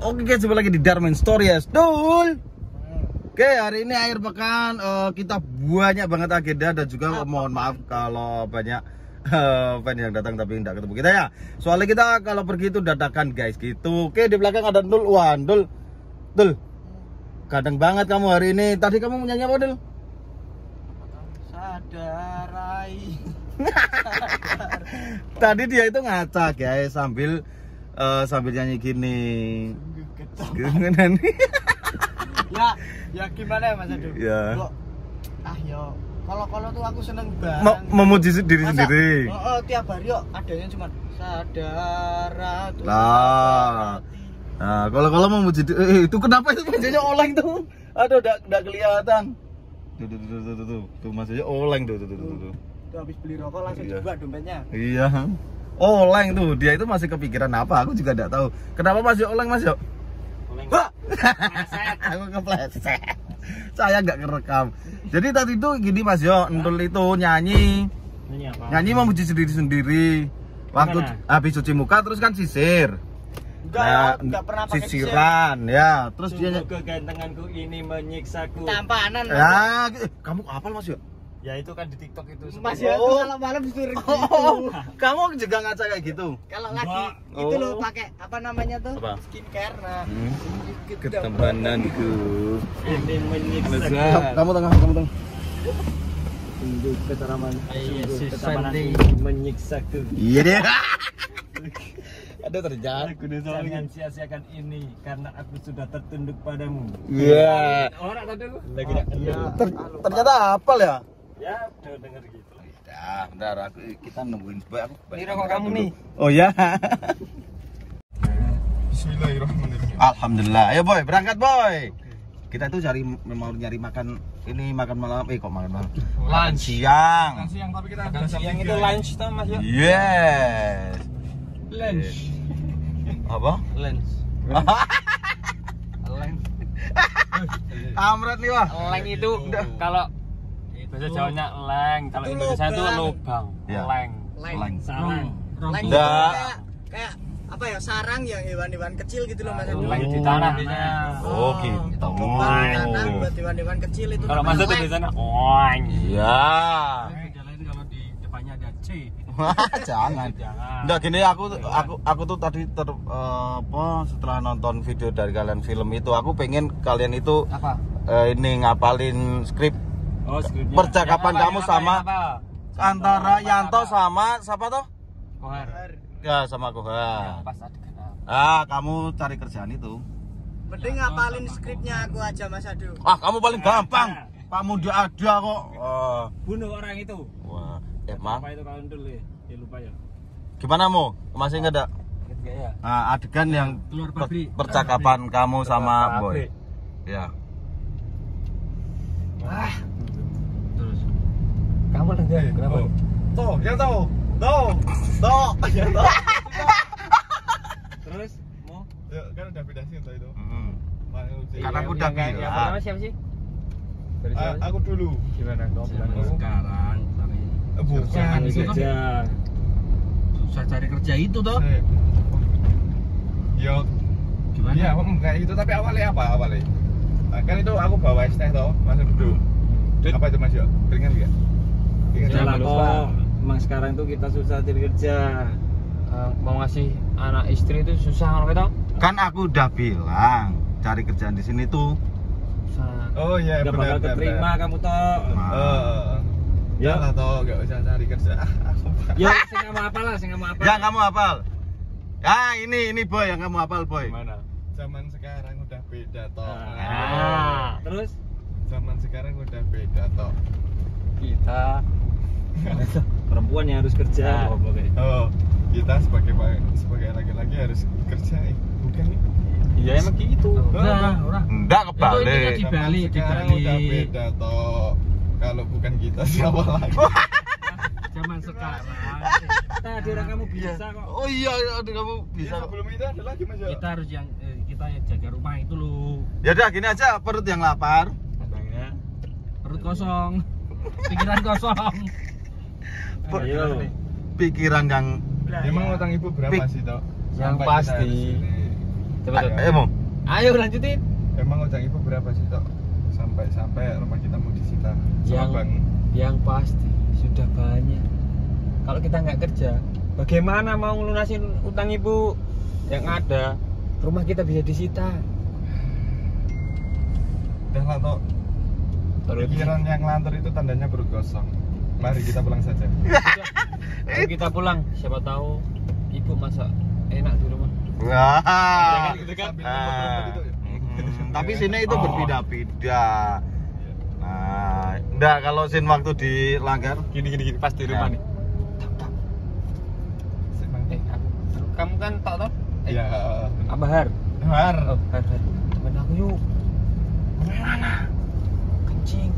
Oke guys, jumpa lagi di Darmin Story ya, Dul. Oke, hari ini akhir pekan, kita banyak banget agenda dan juga mohon maaf kalau banyak fan yang datang tapi tidak ketemu kita ya. Soalnya kita kalau pergi itu dadakan guys gitu. Oke, di belakang ada Dul. Wah, Dul. Kadang banget kamu hari ini. Tadi kamu nyanyi apa, Dul? Sadarai. Tadi dia itu ngaca guys sambil nyanyi gini. Ya gimana ya Mas Adu? Ya. Yo. Kalau tuh aku seneng banget. Memuji diri sendiri. Tiap hari yo adanya cuma sadar. Nah, kalau memuji itu kenapa itu bajanya oleng tuh? Aduh, enggak kelihatan. Tuh masanya oleng tuh. Tuh habis beli rokok langsung dibuat dompetnya. Iya. Oleng tuh, dia itu masih kepikiran apa? Aku juga enggak tahu. Kenapa masih oleng, Mas? Yuk. Oleng. Aku kepleset. Saya enggak ngerekam. Jadi tadi itu gini Mas Yo, Endul itu nyanyi memuji diri sendiri. Waktu habis cuci muka terus kan sisir. Enggak pernah pakai sisiran ya. Terus dia kegantenganku ini menyiksaku. Tampanan. Ya, kamu hafal Mas Yo? Ya itu kan di TikTok itu. Mas ya kalau malam disuruh gitu. Kamu juga ngaca kayak gitu? Kalau lagi itu loh pakai apa namanya tuh? Apa? Skincare nah. Ketempananku Ini menyiksaku. Kamu tengah. Tunduk keteraman. Ketempananku menyiksaku. Iya deh. Ada terjadi. Jangan sia-siakan ini karena aku sudah tertunduk padamu. Iya. Orang tadi lu. Ternyata hafal ya? Ya udah denger gitu. Ya, bentar kita nungguin boy aku. Ini rokok kamu nih. Oh ya. Bismillahirrahmanirrahim. Alhamdulillah. Ayo boy, berangkat boy. Kita tuh mau nyari makan malam. Kok makan malam? Lunch. Siang. Siang tapi kita Makan siang itu lunch tuh Mas ya? Yes. Lunch. Apa? Lunch. Leng. Kamret nih wah. Leng itu kalau bahasa Jawanya leng, kalau Indonesia itu lubang. Ya. Leng. Sarang. Leng Enggak. kayak apa ya sarang yang hewan-hewan kecil gitu loh Mas. Leng di tanah. Oh gitu. Lubang di tanah buat hewan-hewan kecil itu. Kalau masuk tuh di sana, oeng. Iya. Beda lain kalau di depannya ada C. Jangan. Enggak gini aku tuh tadi setelah nonton video dari kalian film itu aku pengen kalian itu Apa? Ini ngapalin skrip Skripnya. percakapan kamu sama antara Sama Yanto sama siapa tuh? Kohar. Ya sama Kohar. Pas adegan. Kamu cari kerjaan itu. Mending ngapalin skripnya aku aja Mas Adu. Kamu paling gampang. Kamu dia ada kok. Bunuh orang itu. Wah, emang. Apa itu kalau dulu ya lupa ya. Gimana Mo? Masih nggak ada? Ya. Adegan yang Keluar pabrik. percakapan kamu sama Boy. Ya. Terus. Kamu lagi ya? Kenapa? Yang tahu. Terus mau? Ya kan udah beda sih untuk itu. Karena aku udah Yang bilang. pertama siapa sih? Aku dulu. Gimana kau bilang Sekarang. Bukan itu kerja. Susah cari kerja itu toh. Yo. Gimana? Iya, kayak itu tapi awalnya apa awalnya? Kan itu aku bawa es teh toh, masuk duduk. Apa itu Mas Yo? Keringan enggak? Jangan kok. Emang sekarang tuh kita susah cari kerja. Mau ngasih anak istri itu susah kalau kita. Kan aku udah bilang cari kerjaan di sini tuh. Susah. Oh iya, Gak bakal keterima kamu toh. Ya lah toh, enggak usah cari kerja. Ya, saya nggak mau apa lah, saya nggak mau apa. Yang kamu hafal. Ini Boy yang kamu hafal Boy. Mana? Zaman sekarang udah beda toh. Terus Zaman sekarang udah beda toh. kita perempuan yang harus kerja. Kita sebagai laki-laki harus kerja, bukan? Iya emang gitu. Enggak kebalik. Sekarang udah beda toh. Kalau bukan kita siapa lagi? Zaman sekarang. Tadi orang kamu bisa kok. Oh iya, aduh kamu bisa. Sebelum itu ada lagi Mas. Kita harus kita jaga rumah itu loh. Ya udah gini aja, perut yang lapar. Perut kosong, pikiran kosong. Ayo. Pikiran yang Emang utang ibu berapa sih toh? Yang Sampai pasti. kita harus ini. Coba. Mau Ayo lanjutin. Emang utang ibu berapa sih Tok? Sampai rumah kita mau disita Yang- sama bank. Yang pasti sudah banyak. Kalau kita nggak kerja, bagaimana mau ngelunasin utang ibu yang ada? Rumah kita bisa disita. Udah lah Tok. Pikiran yang ngelantur itu tandanya perut kosong. Mari kita pulang saja. Kalau kita pulang, siapa tahu ibu masak enak di rumah. Wah. Gitu kan? Sambil ngebut-ngebut itu ya. Tapi scene itu berbeda-beda. Nah, enggak kalau scene waktu di Langgar. Gini pas di rumah Ya. nih. Kamu kan tak tahu? Iya. Apa Har? Har. Oh, Har. Temen aku yuk. Mana? Kencing.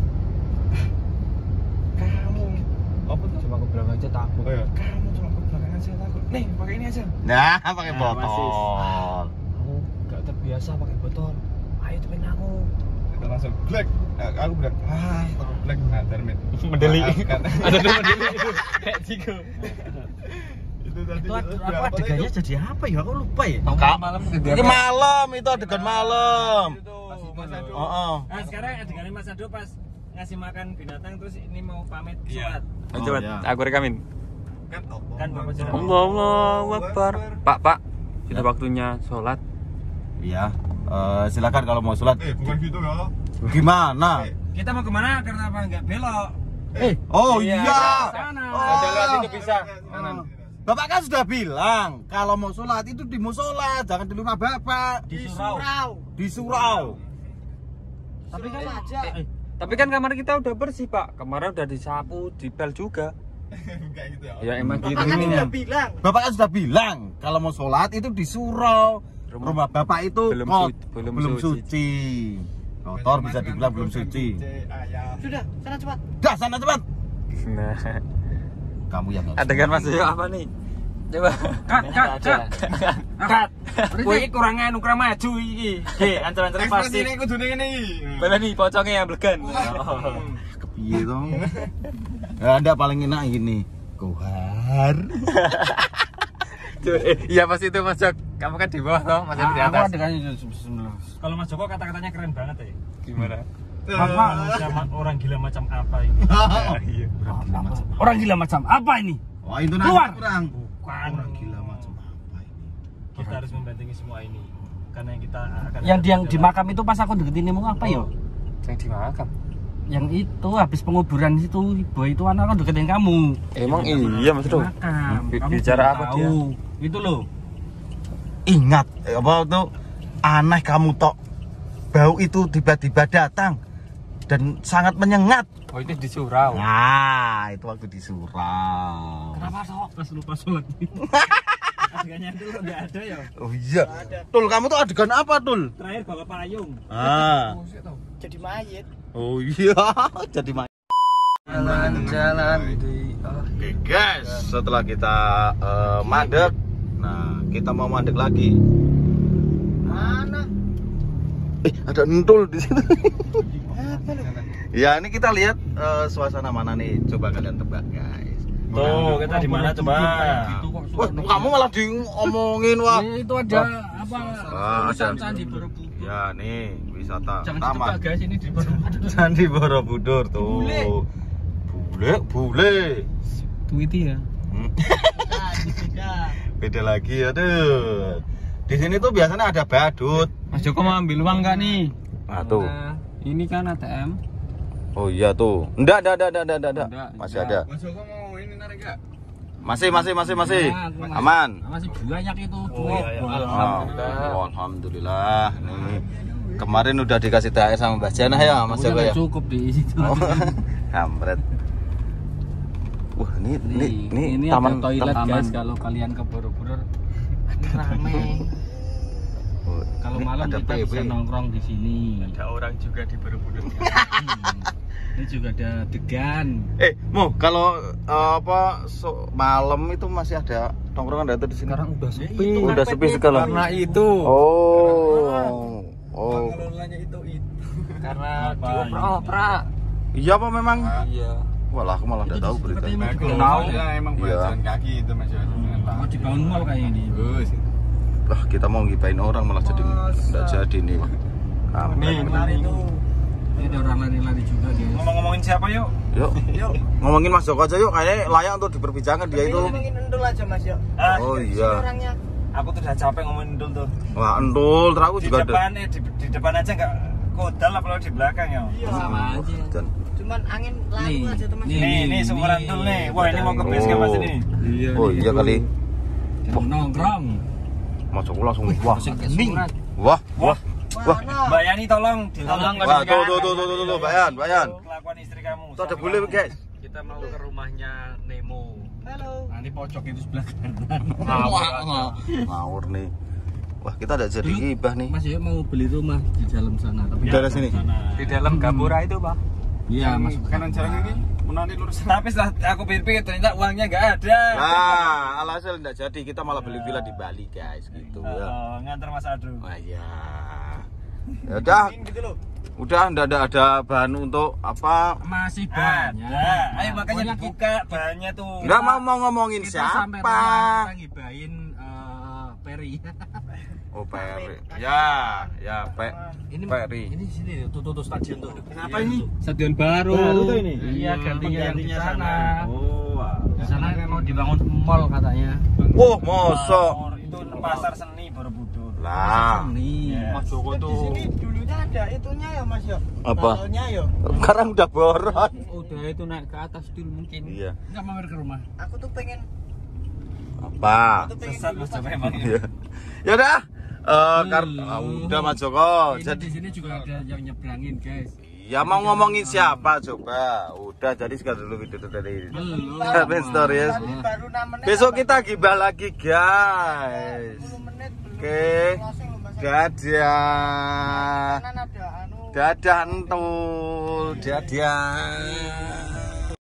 Kamu. Apa tuh? Cuma aku bilang aja takut. Oh ya. Kamu cuma ke belakang aja takut. Nih, pakai ini aja. Nah, pakai Nah, botol. Aku gak terbiasa pakai botol. Ayo temen aku. Kita langsung black. Aku bilang, takut black. Nah, Darmin. Mendeli. Maafkan. Ada tuh mendeli itu. Kayak Ciko. Itu tadi Itu apa berapa adegannya itu? jadi apa ya? Aku lupa ya. Kak, Malam ini malam itu adegan malam. Mas Ado. Oh. Nah sekarang adegannya Mas Ado pas ngasih makan binatang terus ini mau pamit Iya. sholat. Coba iya. aku rekamin. Kan Bapak sudah Allahu Akbar. Pak, sudah waktunya sholat. Iya. Silakan kalau mau sholat. Bukan gitu ya. Gimana? kita mau kemana karena apa nggak belok? Oh Iya. iya. Sana. Ada lewat itu bisa. Bapak kan sudah bilang kalau mau sholat itu di musola, jangan di rumah bapak. Di surau. Di surau. Tapi kan aja. Tapi kan kamar kita udah bersih, Pak. Kemarin udah disapu, dipel juga. Bukan gitu ya. Ya emang gitu. Bapak kan udah bilang. Bapak kan sudah bilang kalau mau sholat itu di surau. Rumah bapak itu belum suci. Kotor bisa dibilang belum suci. Sudah, sana cepat. Dah sana cepat. Nah, Kamu yang harus. adegan Mas Yo apa nih? Coba. Kat. Kowe iki kurang anu kurang maju iki. He, ancer-ancer pasti. Ini kudune ngene iki. Bala nih pocongnya yang blegan. Kepiye dong? Ya, Anda paling enak gini. Kohar. Iya pas itu Mas Jok. Kamu kan di bawah toh, Mas Jok di atas. Kalau Mas Joko kata-katanya keren banget ya. Gimana? Manusia orang gila macam apa ini? Iya. Orang gila macam apa ini? Wah, itu Keluar. kurang. Bukan. Orang gila macam apa ini? Kita harus membentengi semua ini. Karena yang kita akan Yang di makam itu pas aku deketin mau apa ya? Yang di makam. Yang itu habis penguburan itu ibu itu anak kan deketin kamu. Emang iya Mas Bro. Makam. Kamu Bicara belum apa tahu. dia? Itu loh. Ingat apa tuh aneh kamu tok. Bau itu tiba-tiba datang dan sangat menyengat. Oh itu di surau. Nah, itu waktu di surau. Kenapa toh? pas lupa sholat. Adegannya itu nggak ada ya. Oh iya. Tul, kamu tuh adegan apa, Tul? Terakhir bawa payung. Ah. Jadi mayit. Oh iya, jadi Jalan di Oke guys, setelah kita mandek, nah kita mau mandek lagi. Mana? Ada entul di situ. Ya ini kita lihat suasana mana nih, coba kalian tebak guys. Tuh, kita di mana coba? Wah, kamu malah diomongin wah. Itu ada apa? Ada. Candi Borobudur. Ya nih wisata Jangan taman. ditebak guys, ini di Borobudur. Candi Borobudur tuh. Bule. Tweety ya. Beda lagi aduh. Di sini tuh biasanya ada badut. Mas Joko mau ambil uang nggak nih? Nah, tuh. Ini kan ATM. Oh iya tuh. Enggak. Masih ada. Mas Joko mau ini narik enggak? Masih. Nah, Aman. Masih banyak itu Oh, duit. iya, iya. Oh, alhamdulillah. Nih. Kemarin udah dikasih THR sama Mbak Jana ya, Mas Joko ya. Cukup di situ. Oh, kampret. Wah, ini taman taman toilet taman. guys kalau kalian ke Borobudur. Ini rame. Oh, Kalau ini malam ada kita PW. bisa nongkrong di sini. ada orang juga di Borobudur. Ini juga ada degan. Mo, kalau malam itu masih ada tongkrongan ada di sini. Sekarang udah sepi. Udah sepi sekali. Karena itu. Oh. Pengelolanya itu. Karena dioprak-oprak. Iya apa memang? Iya. Walah, aku malah enggak tahu berita. Nah, kalau ya emang buat Iya. jalan kaki itu Mas Joko. Mau dibangun mall kayak ini. Bagus. Lah kita mau ngibain orang malah jadi nggak jadi nih. Ini ada orang lari-lari juga guys. Ngomong-ngomongin siapa yuk? Yuk ngomongin Mas Joko aja yuk, kayaknya layak untuk diperbincangkan dia itu. Ngomongin Endul aja Mas yuk. Oh iya. Orangnya. Aku tuh udah capek ngomongin Endul tuh. Wah Endul, terus aku Di juga depan di depan aja nggak kodal apalagi di belakang ya. Iya. Sama aja. Dan Cuman angin lalu Nih, aja tuh Mas. Nih seumuran Endul nih. Wah ini mau ke base camp Mas ini. oh iya kali. Jangan nongkrong. Mas Joko langsung wah. Kening. Wah. Mbak Yani tolong Wah, tuh, Bayan. kelakuan istri kamu. Tuh ada bule guys. Kita mau ke rumahnya Nemo. Halo. Nanti pojok itu sebelah kanan. Ngawur nih. Wah, kita ada jadi gibah nih. Mas Yo mau beli rumah di dalam sana tapi Di daerah sini. Di dalam Gapura itu, Pak. iya Mas. Kanan jalan ini, menanti lurus. Tapi setelah aku pikir ternyata uangnya nggak ada. Nah, alhasil enggak jadi, kita malah beli villa di Bali, guys, gitu ya. Nganter Mas Adu. Wah, ya. Ya udah. Udah enggak ada bahan untuk apa? Masih banyak. Ada. Ayo makanya Pokoknya dibuka bahannya tuh. Enggak mau ngomongin kita sampai siapa. kita ngibain Peri. Oh, Peri. Ya, Ini Peri. Ini di sini tuh stadion tuh. Kenapa ini? Stadion baru. tuh ini. Iya, gantinya yang di sana. Oh, Di sana mau dibangun mall katanya. Wah, mosok. Itu pasar seni Borobudur. Lah, Nih. Mas Joko Di sini dulunya ada itunya ya Mas yuk. Apa? Balonnya ya. sekarang udah boron. udah itu naik ke atas dulu mungkin. Iya. Enggak mampir ke rumah. Aku tuh pengen Apa? Sesat Mas Joko emang. Iya. Ya udah. Udah Mas Joko. Ini Jadi di sini juga ada yang nyebrangin, guys. ya mau ngomongin siapa coba? Udah jadi sekian dulu video dari Belum. Captain Stories. tadi baru 6 menit. Besok kita gibah lagi guys. 10 menit belum. Oke. Closing loh, Mas. Dadah. Kanan ada anu. Dadah entul. Dadah.